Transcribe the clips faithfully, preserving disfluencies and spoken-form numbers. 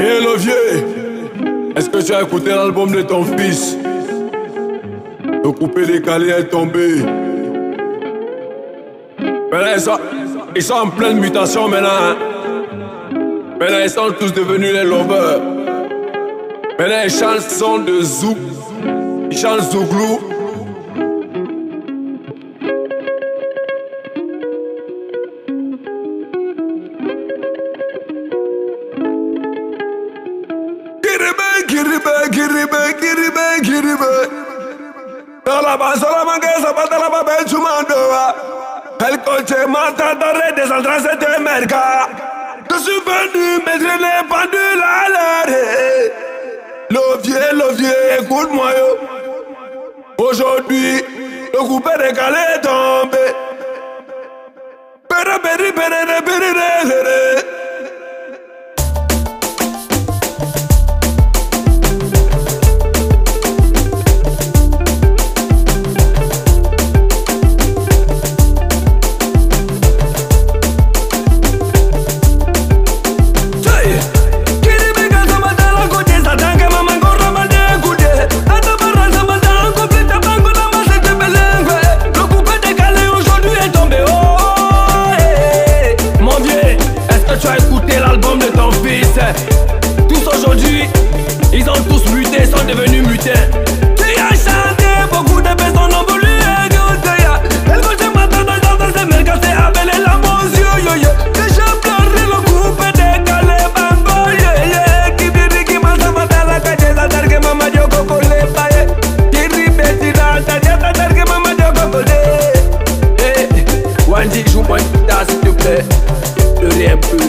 Hé Lovier, est-ce que tu as écouté l'album de ton fils? Le coupé décalé est tombé. Maintenant ils sont, ils sont en pleine mutation maintenant. Hein? Maintenant ils sont tous devenus les lovers. Maintenant ils chantent son de zouk. Ils chantent zouglou. Kiribe, kiribe, kiribe, kiribe. Salama, salama, que zapata la papel chumandoa. El coche mata torre de Sandra se te merca. Je suis venu mettre les pendules à l'arrêt. Lovier, Lovier, écoute-moi yo. Aujourd'hui, le coupé décalé est tombé. Pere, pere, pere, pere, pere. Tous aujourd'hui, ils ont tous muté, sont devenus mutins. Tu as chanté, beaucoup de personnes ont voulu écouter. Elle coche matin dans le dans ses mercats, c'est avec les larmes aux yeux. Yo, yo. Déjà pleuré le coupe décalé, bango, yeah, yeah. Qui dit qui m'a ça matin la cache, ça t'a que maman dit au coco les paye. Qui répète, il a ta diète, ça t'a que maman dit au coco les. Eh, Wanji, joue-moi une guitare s'il te plaît. Le rien plus.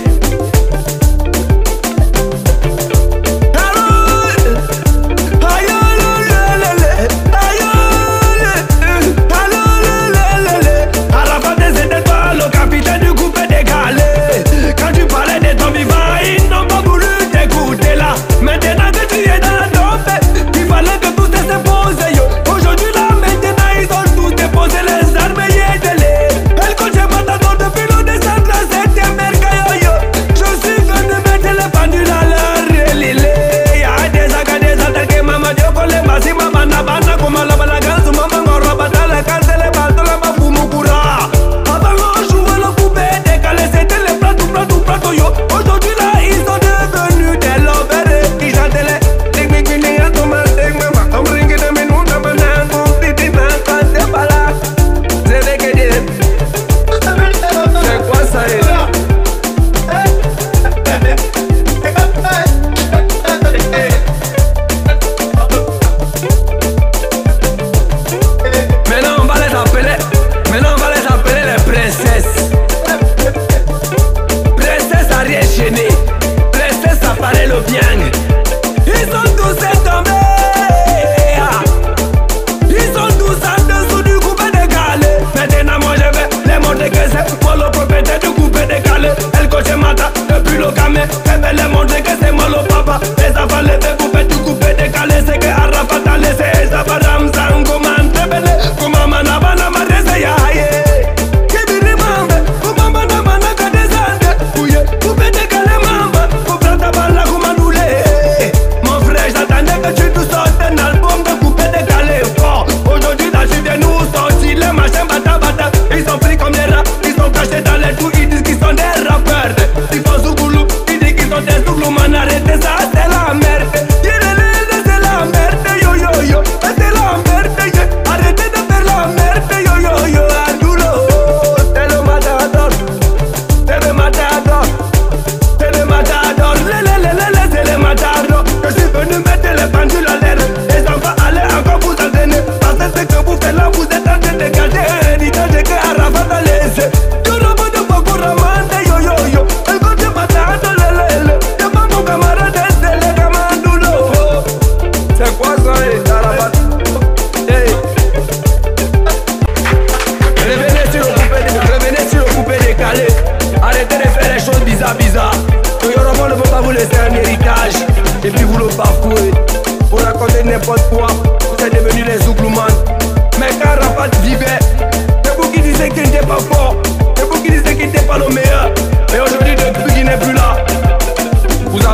Bizarre. Toyoromo ne peut pas vous laisser un héritage et puis vous le bafouez. Pour raconter n'importe quoi, vous êtes devenus les zouglouman. Mais quand Rafat vivait, c'est vous qui disiez qu'il n'était pas fort, c'est vous qui disiez qu'il n'était pas le meilleur. Mais aujourd'hui, depuis qu'il n'est plus là, vous avez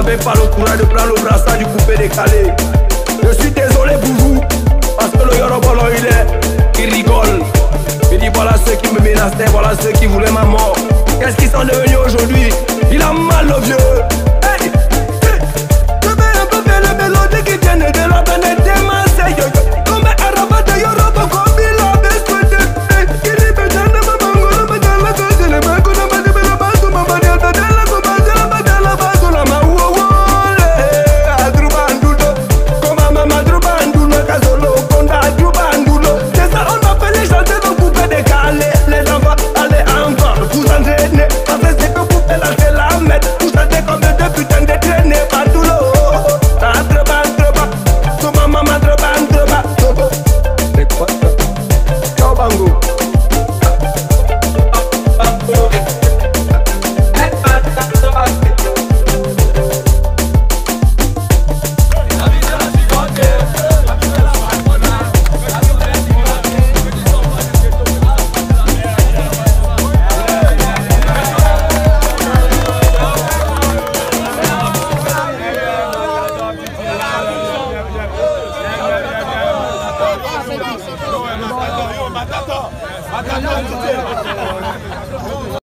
n'avez pas le courage de prendre le brassard du coupé décalé. Je suis désolé pour vous, parce que le Yorobolo il est, il rigole. Il dit voilà ceux qui me menaçaient, voilà ceux qui voulaient ma mort. Qu'est-ce qu'ils sont devenus aujourd'hui? Il a mal le vieux. Hey, hey, je vais un peu faire les mélodies qui viennent de la planète de Marseille. Comme un rabat de Yorobo, comme il a besoin de paix. Il est peut-être de ma bango, mais dans la tête, c'est les mains qu'on a battu, mais la base de ma manière de la combat, de la base de la base de la main. Wow, wow, Adrubandulo, comme ma maman Adrubandulo, Casolo, Konda Adrubandulo. C'est ça, on appelle les chanteurs de couper décalé. Les enfants, allez encore, vous entraînez. Parce que c'est que vous faites la c'est la mettre. Vous chantez comme deux putains de traînés, pas tout l'eau. Adrubandulo, comme ma maman Adrubandulo. C'est quoi ça? Ciao, Bango. Matata, matata, matata.